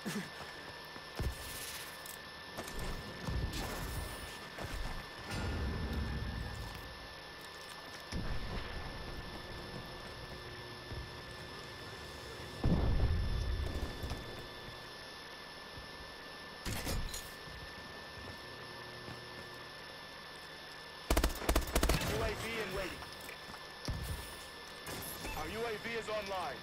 UAV in waiting. Our UAV is online.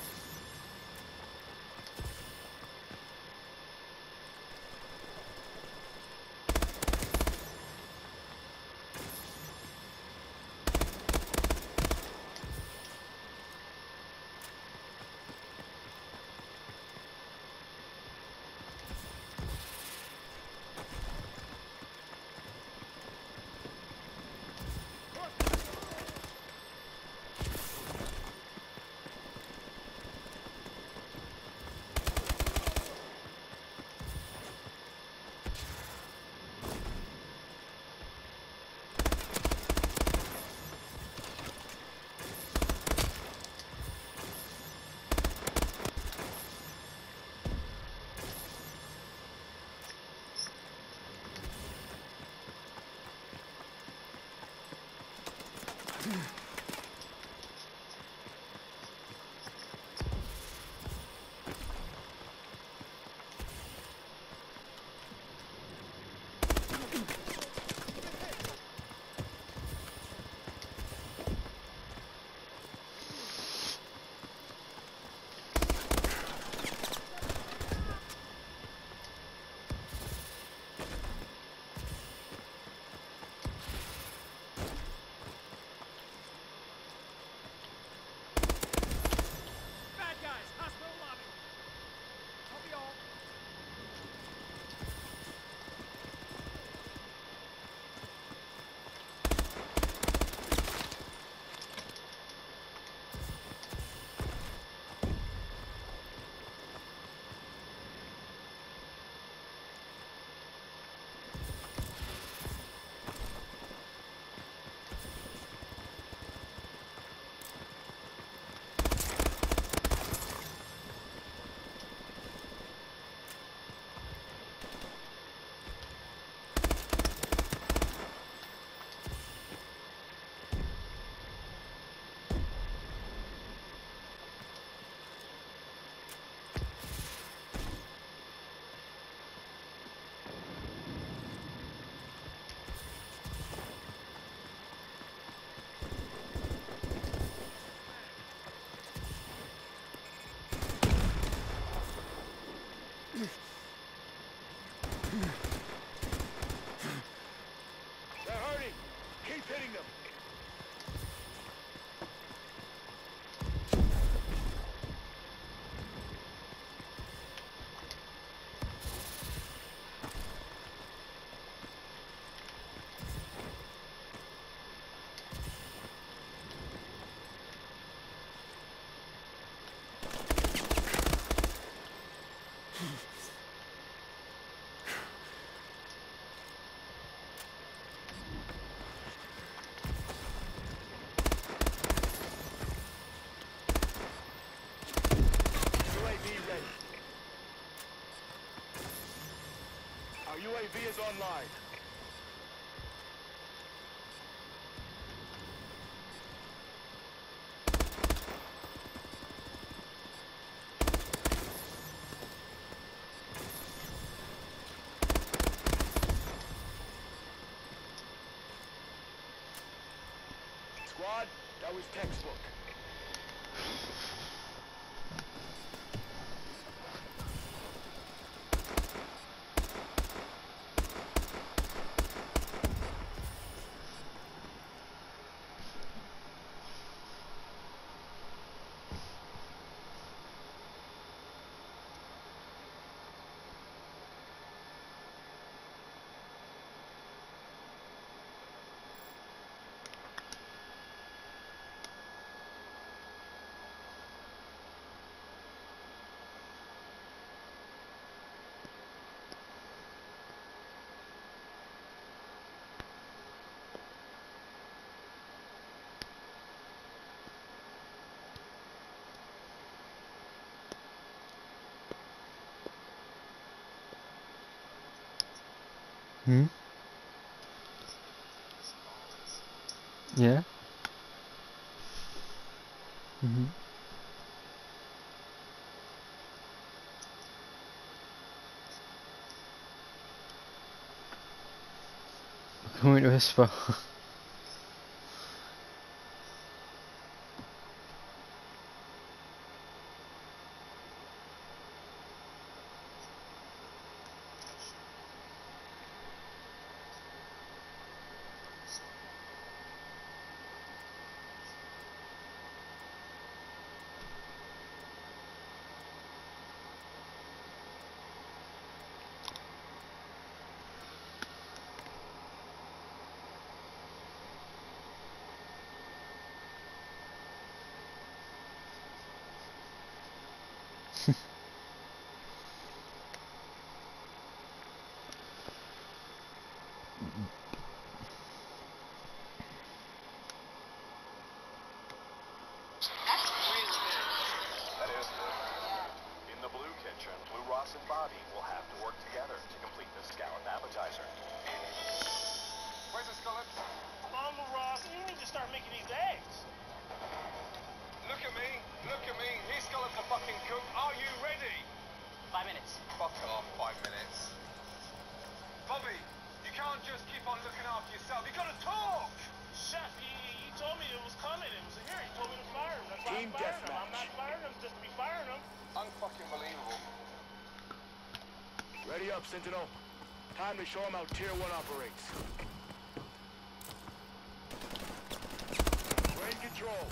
They're hurting. Keep hitting them. UAV ready. Our UAV is online. Squad, that was textbook. Hmm? Yeah? Mm-hmm. Coming to a spot. That is good. In the Blue Kitchen, Blue Ross and Bobby will have to work together to complete the scallop appetizer. Where's the scallops? Uncle Ross, you need to start making these eggs. Look at me. Look at me. These scallops are fucking cooked. Are you ready? 5 minutes. Fuck off. 5 minutes. Bobby, you can't just keep on looking after yourself. You gotta talk. Chef, he told me it was coming. It was here. He told me to fire him. That's why Team I'm firing him. deathmatch. I'm not firing him just to be firing him. Unfucking believable. Ready up, Sentinel. Time to show them how Tier 1 operates. We're in control.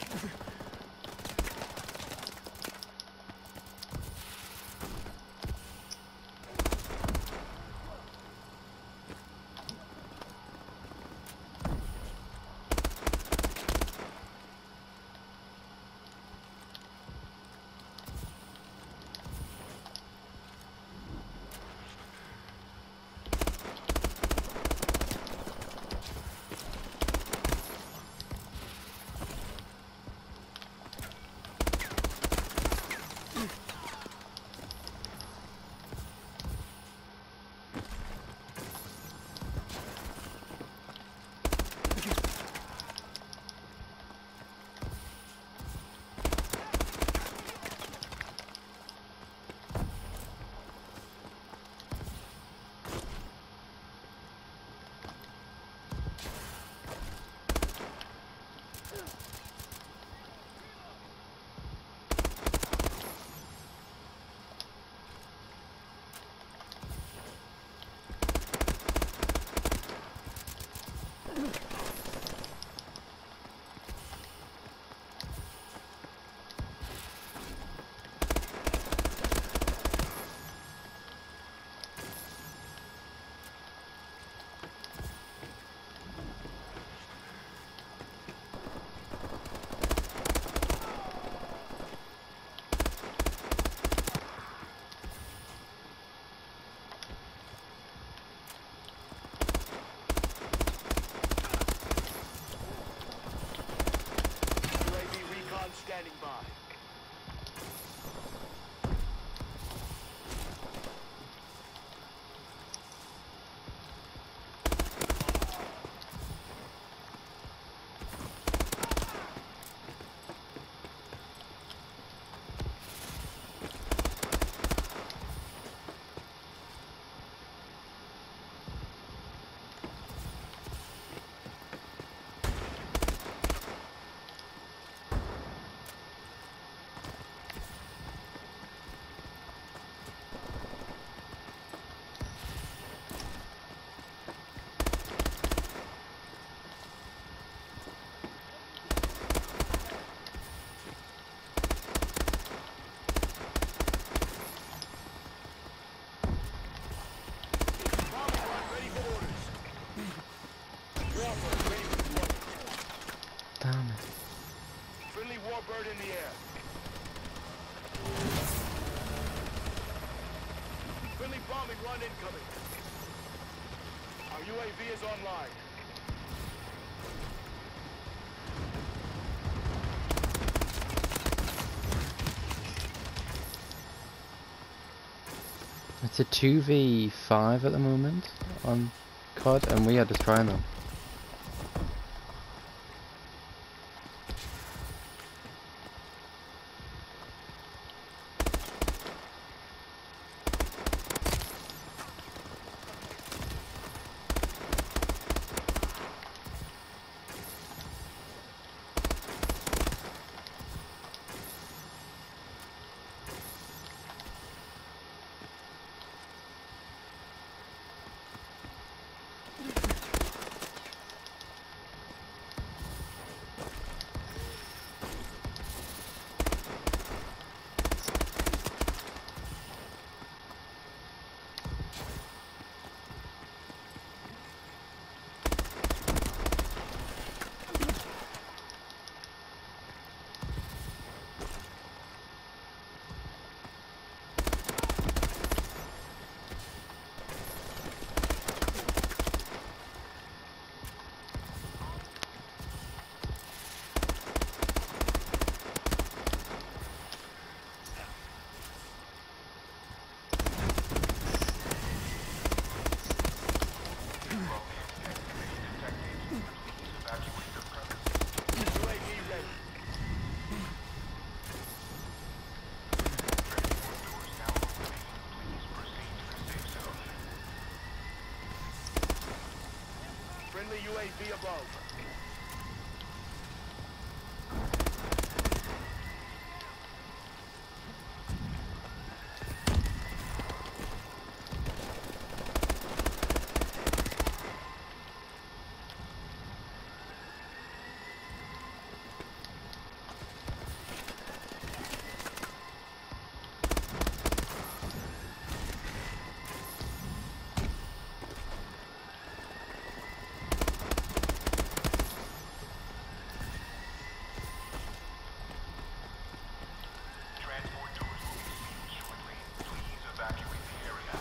Standing by. Damn it. Friendly Warbird in the air. Friendly bombing run incoming. Our UAV is online. It's a 2v5 at the moment on COD, and we are destroying them. UAV ready. Friendly UAV above. Transport doors will be seen shortly. Please evacuate the area.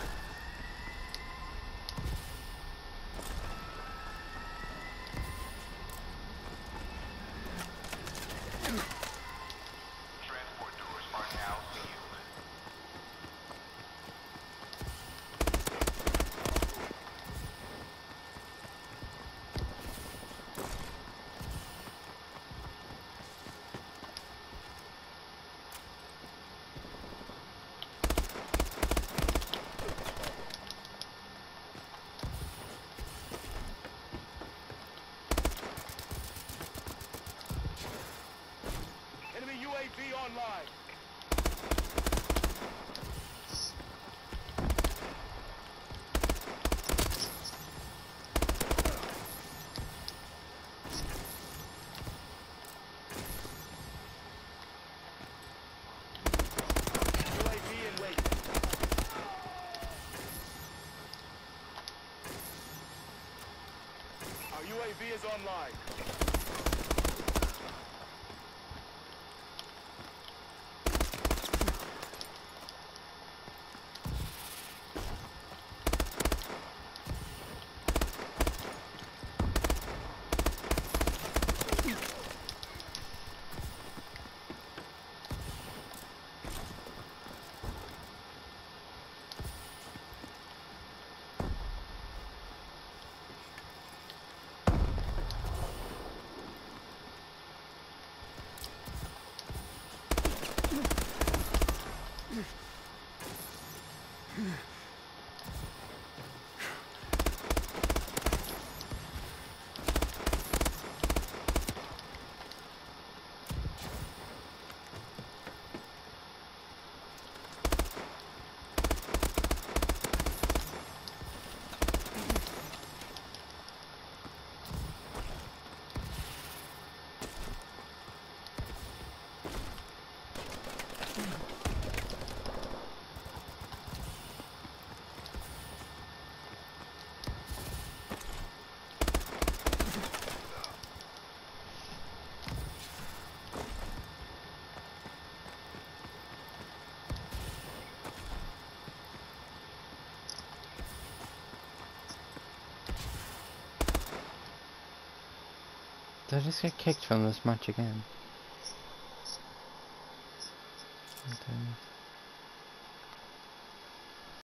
Transport doors are now sealed. Enemy UAV online. UAV in wait. Our UAV is online. Did I just get kicked from this match again? Okay.